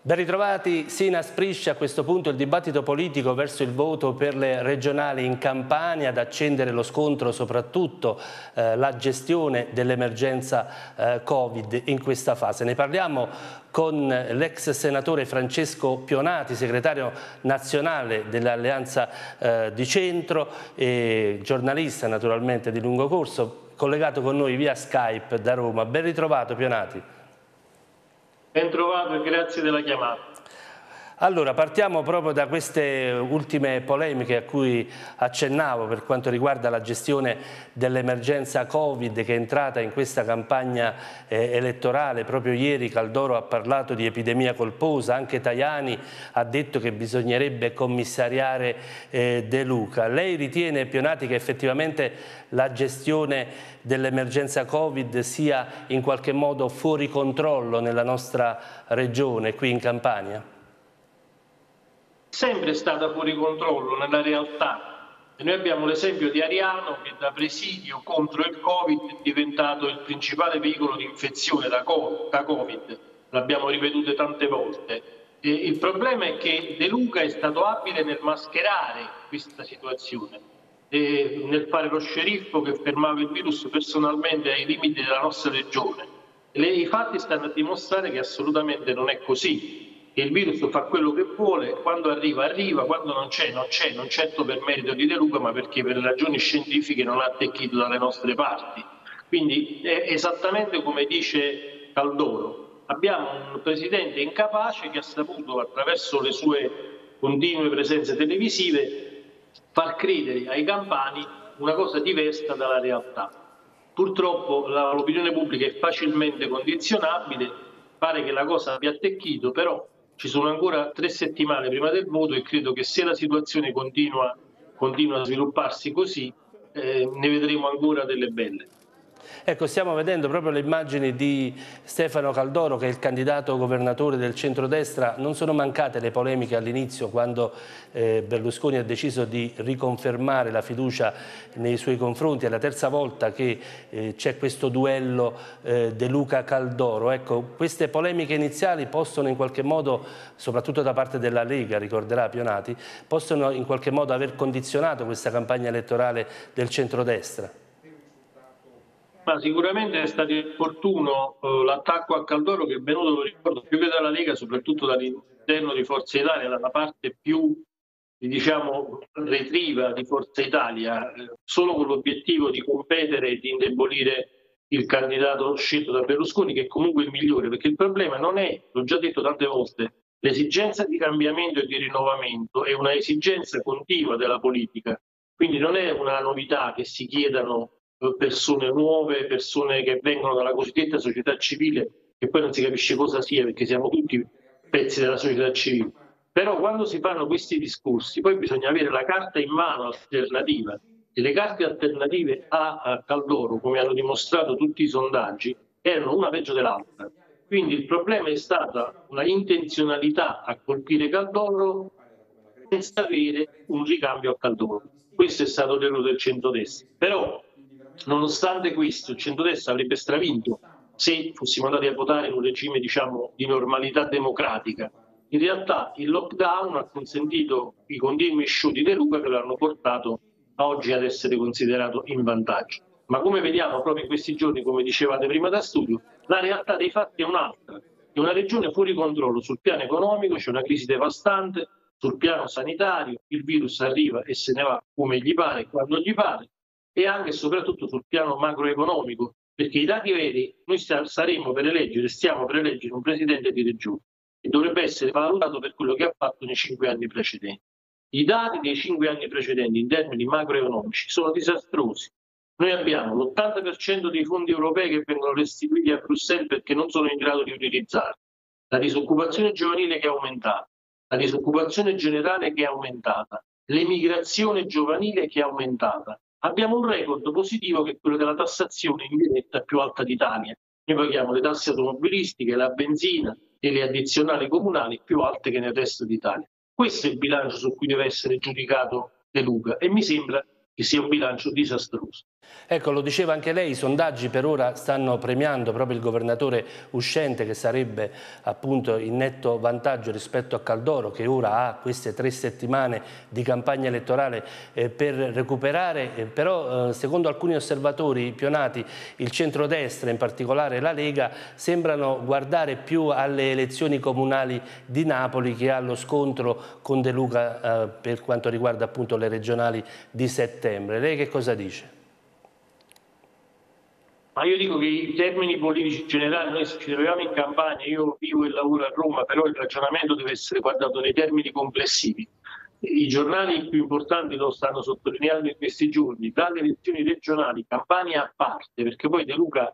Ben ritrovati, si inasprisce a questo punto il dibattito politico verso il voto per le regionali in Campania, ad accendere lo scontro soprattutto la gestione dell'emergenza Covid in questa fase. Ne parliamo con l'ex senatore Francesco Pionati, segretario nazionale dell'Alleanza di Centro e giornalista naturalmente di lungo corso, collegato con noi via Skype da Roma. Ben ritrovato Pionati. Ben trovato e grazie della chiamata. Allora, partiamo proprio da queste ultime polemiche a cui accennavo per quanto riguarda la gestione dell'emergenza Covid che è entrata in questa campagna elettorale. Proprio ieri Caldoro ha parlato di epidemia colposa, anche Tajani ha detto che bisognerebbe commissariare De Luca. Lei ritiene, Pionati, che effettivamente la gestione dell'emergenza Covid sia in qualche modo fuori controllo nella nostra regione, qui in Campania? Sempre stata fuori controllo nella realtà. E noi abbiamo l'esempio di Ariano che da presidio contro il Covid è diventato il principale veicolo di infezione da Covid. L'abbiamo ripetuto tante volte. E il problema è che De Luca è stato abile nel mascherare questa situazione, e nel fare lo sceriffo che fermava il virus personalmente ai limiti della nostra regione. I fatti stanno a dimostrare che assolutamente non è così. Che il virus fa quello che vuole, quando arriva arriva, quando non c'è non c'è, non certo per merito di De Luca ma perché per ragioni scientifiche non ha attecchito dalle nostre parti. Quindi è esattamente come dice Caldoro, abbiamo un presidente incapace che ha saputo attraverso le sue continue presenze televisive far credere ai campani una cosa diversa dalla realtà. Purtroppo l'opinione pubblica è facilmente condizionabile, pare che la cosa abbia attecchito, però ci sono ancora 3 settimane prima del voto e credo che se la situazione continua a svilupparsi così, ne vedremo ancora delle belle. Ecco, stiamo vedendo proprio le immagini di Stefano Caldoro, che è il candidato governatore del centrodestra. Non sono mancate le polemiche all'inizio, quando Berlusconi ha deciso di riconfermare la fiducia nei suoi confronti. È la terza volta che c'è questo duello De Luca-Caldoro. Ecco, queste polemiche iniziali possono in qualche modo, soprattutto da parte della Lega, ricorderà Pionati, possono in qualche modo aver condizionato questa campagna elettorale del centrodestra? Ma sicuramente è stato opportuno l'attacco a Caldoro, che è venuto, lo ricordo, più che dalla Lega, soprattutto dall'interno di Forza Italia, dalla parte più, diciamo, retriva di Forza Italia, solo con l'obiettivo di competere e di indebolire il candidato scelto da Berlusconi, che è comunque il migliore, perché il problema non è, l'ho già detto tante volte, l'esigenza di cambiamento e di rinnovamento, è una esigenza continua della politica, quindi non è una novità che si chiedano persone nuove, persone che vengono dalla cosiddetta società civile, che poi non si capisce cosa sia perché siamo tutti pezzi della società civile. Però quando si fanno questi discorsi poi bisogna avere la carta in mano alternativa, e le carte alternative a Caldoro, come hanno dimostrato tutti i sondaggi, erano una peggio dell'altra. Quindi il problema è stata una intenzionalità a colpire Caldoro senza avere un ricambio a Caldoro. Questo è stato l'errore del centrodestra. Però nonostante questo, il centrodestra avrebbe stravinto se fossimo andati a votare in un regime, diciamo, di normalità democratica. In realtà il lockdown ha consentito i continui show di De Luca che l'hanno portato oggi ad essere considerato in vantaggio. Ma come vediamo proprio in questi giorni, come dicevate prima da studio, la realtà dei fatti è un'altra. È una regione fuori controllo sul piano economico, c'è una crisi devastante, sul piano sanitario il virus arriva e se ne va come gli pare, quando gli pare, e anche e soprattutto sul piano macroeconomico, perché i dati veri, noi saremo per eleggere, stiamo per eleggere un presidente di regione e dovrebbe essere valutato per quello che ha fatto nei 5 anni precedenti. I dati dei 5 anni precedenti in termini macroeconomici sono disastrosi. Noi abbiamo l'80% dei fondi europei che vengono restituiti a Bruxelles perché non sono in grado di utilizzarli, la disoccupazione giovanile che è aumentata, la disoccupazione generale che è aumentata, l'emigrazione giovanile che è aumentata. Abbiamo un record positivo che è quello della tassazione indiretta più alta d'Italia. Noi paghiamo le tasse automobilistiche, la benzina e le addizionali comunali più alte che nel resto d'Italia. Questo è il bilancio su cui deve essere giudicato De Luca e mi sembra che sia un bilancio disastroso. Ecco, lo diceva anche lei, i sondaggi per ora stanno premiando proprio il governatore uscente, che sarebbe appunto in netto vantaggio rispetto a Caldoro, che ora ha queste 3 settimane di campagna elettorale per recuperare, però secondo alcuni osservatori, Pionati, il centrodestra, in particolare la Lega, sembrano guardare più alle elezioni comunali di Napoli che allo scontro con De Luca per quanto riguarda appunto le regionali di settembre. Lei che cosa dice? Ma io dico che i termini politici generali, noi ci troviamo in campagna, io vivo e lavoro a Roma, però il ragionamento deve essere guardato nei termini complessivi. I giornali più importanti lo stanno sottolineando in questi giorni, dalle elezioni regionali, Campania a parte, perché poi De Luca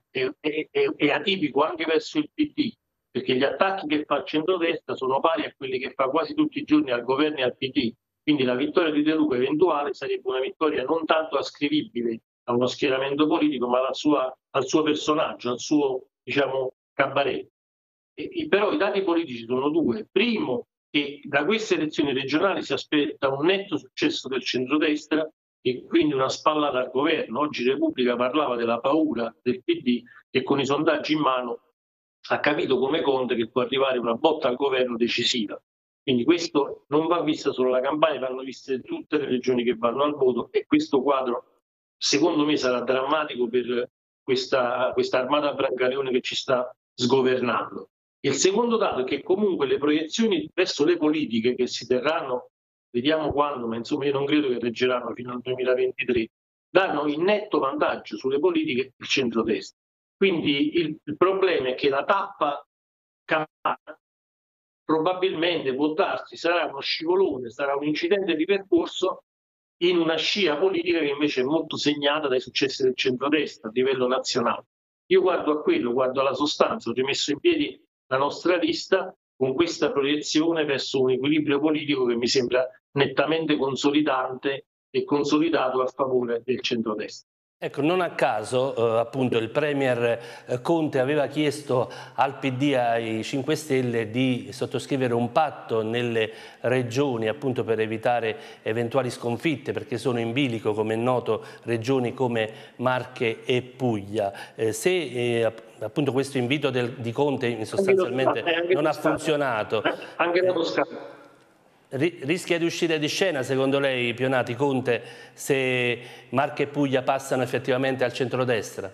è atipico anche verso il PD, perché gli attacchi che fa al centrodestra sono pari a quelli che fa quasi tutti i giorni al governo e al PD. Quindi la vittoria di De Luca eventuale sarebbe una vittoria non tanto ascrivibile a uno schieramento politico, ma al suo personaggio, al suo, diciamo, cabaret. Però i dati politici sono due. Primo, che da queste elezioni regionali si aspetta un netto successo del centrodestra e quindi una spallata al governo. Oggi Repubblica parlava della paura del PD, che con i sondaggi in mano ha capito come Conte che può arrivare una botta al governo decisiva. Quindi questo non va vista solo la Campania, vanno viste tutte le regioni che vanno al voto, e questo quadro secondo me sarà drammatico per questa armata Brancaleone che ci sta sgovernando. Il secondo dato è che comunque le proiezioni verso le politiche che si terranno, vediamo quando, ma insomma io non credo che reggeranno fino al 2023, danno in netto vantaggio sulle politiche il centrodestra. Quindi il problema è che la tappa Campania probabilmente, può darsi, sarà uno scivolone, sarà un incidente di percorso in una scia politica che invece è molto segnata dai successi del centrodestra a livello nazionale. Io guardo a quello, guardo alla sostanza, ho rimesso in piedi la nostra lista con questa proiezione verso un equilibrio politico che mi sembra nettamente consolidante e consolidato a favore del centrodestra. Ecco, non a caso appunto il Premier Conte aveva chiesto al PD, ai 5 Stelle, di sottoscrivere un patto nelle regioni appunto per evitare eventuali sconfitte, perché sono in bilico, come è noto, regioni come Marche e Puglia. Se appunto questo invito di Conte sostanzialmente non ha funzionato, anche la Toscana. Rischia di uscire di scena, secondo lei, Pionati, Conte, se Marche e Puglia passano effettivamente al centrodestra?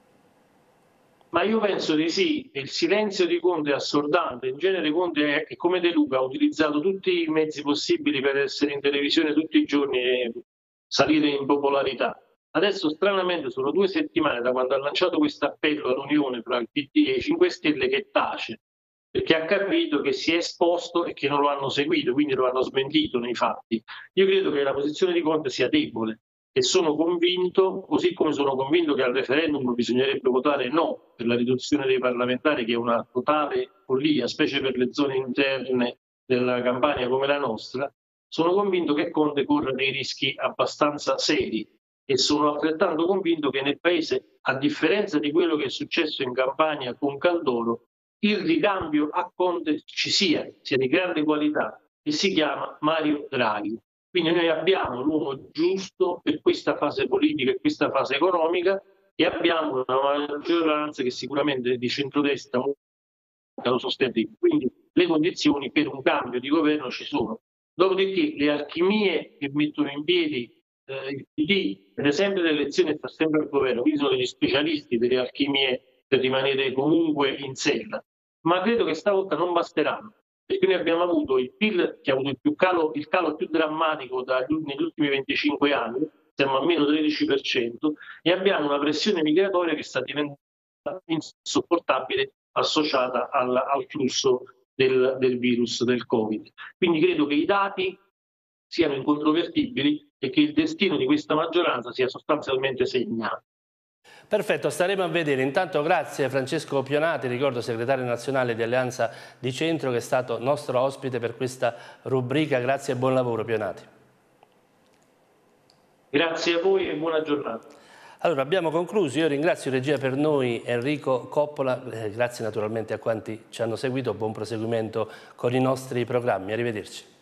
Ma io penso di sì. Il silenzio di Conte è assordante. In genere Conte è come De Luca, ha utilizzato tutti i mezzi possibili per essere in televisione tutti i giorni e salire in popolarità. Adesso stranamente sono 2 settimane da quando ha lanciato questo appello all'unione fra il PD e i 5 Stelle che tace, perché ha capito che si è esposto e che non lo hanno seguito, quindi lo hanno smentito nei fatti. Io credo che la posizione di Conte sia debole e sono convinto, così come sono convinto che al referendum bisognerebbe votare no per la riduzione dei parlamentari, che è una totale follia, specie per le zone interne della Campania come la nostra. Sono convinto che Conte corra dei rischi abbastanza seri e sono altrettanto convinto che nel Paese, a differenza di quello che è successo in Campania con Caldoro, il ricambio a Conte ci sia di grande qualità, e si chiama Mario Draghi. Quindi noi abbiamo l'uomo giusto per questa fase politica e questa fase economica, e abbiamo una maggioranza che sicuramente di centrodestra lo sostiene. Quindi le condizioni per un cambio di governo ci sono. Dopodiché le alchimie che mettono in piedi il PD, per esempio le elezioni, sta sempre al governo, quindi sono degli specialisti delle alchimie per rimanere comunque in sella, ma credo che stavolta non basteranno, perché noi abbiamo avuto il PIL che ha avuto il calo più drammatico negli ultimi 25 anni, siamo a meno 13%, e abbiamo una pressione migratoria che sta diventando insopportabile, associata al flusso del virus, del Covid. Quindi credo che i dati siano incontrovertibili e che il destino di questa maggioranza sia sostanzialmente segnato. Perfetto, staremo a vedere. Intanto grazie Francesco Pionati, ricordo segretario nazionale di Alleanza di Centro, che è stato nostro ospite per questa rubrica. Grazie e buon lavoro, Pionati. Grazie a voi e buona giornata. Allora, abbiamo concluso. Io ringrazio in regia per noi Enrico Coppola, grazie naturalmente a quanti ci hanno seguito, buon proseguimento con i nostri programmi, arrivederci.